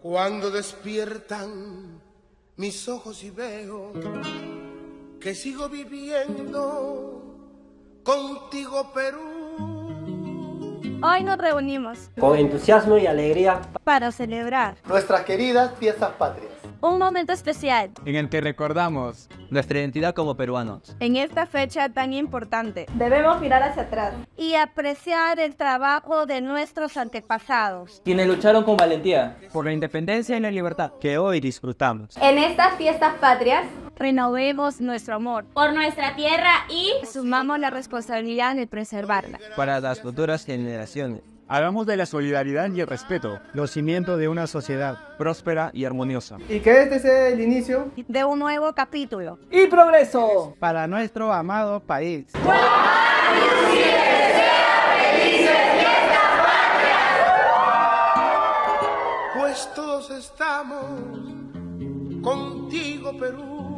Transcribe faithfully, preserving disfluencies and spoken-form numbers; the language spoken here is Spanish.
Cuando despiertan mis ojos y veo que sigo viviendo contigo, Perú. Hoy nos reunimos con entusiasmo y alegría para celebrar nuestras queridas fiestas patrias. Un momento especial en el que recordamos nuestra identidad como peruanos. En esta fecha tan importante debemos mirar hacia atrás y apreciar el trabajo de nuestros antepasados, quienes lucharon con valentía por la independencia y la libertad que hoy disfrutamos. En estas fiestas patrias renovemos nuestro amor por nuestra tierra y asumamos la responsabilidad de preservarla para las futuras generaciones. Hagamos de la solidaridad y el respeto los cimientos de una sociedad próspera y armoniosa. Y que este sea el inicio de un nuevo capítulo y progreso para nuestro amado país. Pues todos estamos contigo, Perú.